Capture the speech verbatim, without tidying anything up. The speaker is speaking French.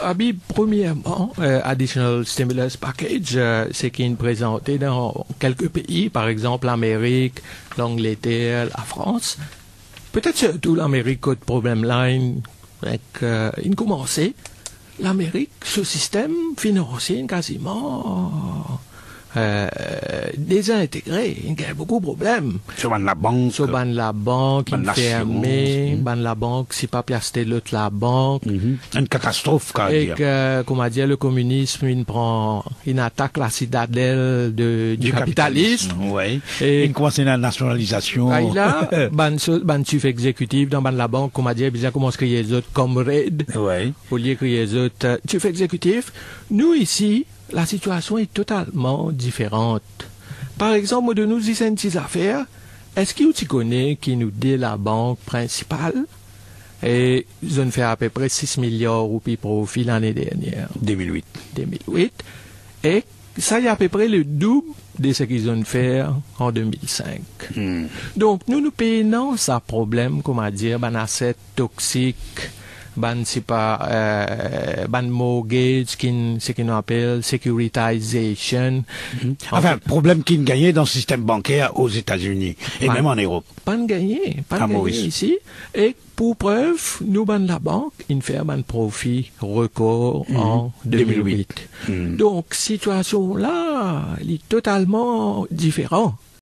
Habib, premièrement, euh, Additional Stimulus Package, euh, c'est qui est présenté dans quelques pays, par exemple l'Amérique, l'Angleterre, la France. Peut-être surtout l'Amérique, de problème là, avec euh, une commencée. L'Amérique, ce système financier quasiment euh, désintégré, il y a beaucoup de problèmes. Sur la banque. Sur ban la banque, ban il fermé, l'assurance, ban la banque, si pas piaster l'autre la banque. Mhm. Une catastrophe, quand Et dire. que, comment dire, le communisme, il prend, il attaque la citadelle de, du, capitalisme. Oui. Et Il commence la nationalisation. ah, il a, ban, so- ban chef exécutif dans ban la banque, comment dire, bien commence à crier les autres comrades. Oui. Au lieu de crier les autres euh, chef exécutif. Nous, ici, la situation est totalement différente. Par exemple, de nous, ici, une petite affaire. Est-ce que tu connais qui nous dit la banque principale? Et ils ont fait à peu près six milliards de roupies profit l'année dernière, deux mille huit. deux mille huit. Et ça y est à peu près le double de ce qu'ils ont fait en deux mille cinq. Hmm. Donc, nous, nous payons ça problème, comment dire, ban asset toxique, ban, c'est pas, euh, ban mortgage, qui, ce qu'on appelle securitization. En Enfin, fait, problème qui ne gagnait dans le système bancaire aux États-Unis et Ouais. même en Europe. pas de gagner, pas de À gagner Maurice. ici. Et pour preuve, nous, ban la banque, il fait un profit record en deux mille huit. Mhm. Donc, situation là, elle est totalement différente.